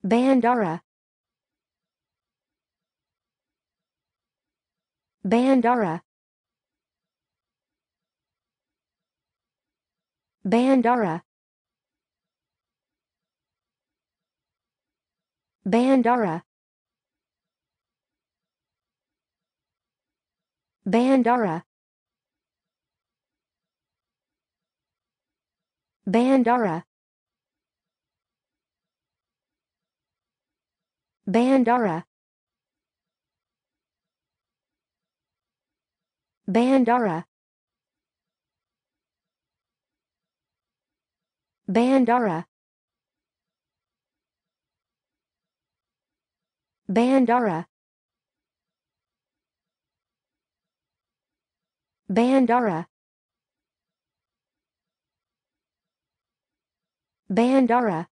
Bandara. Bandara. Bandara. Bandara. Bandara. Bandara. Bandara. Bandara. Bandara. Bandara. Bandara. Bandara.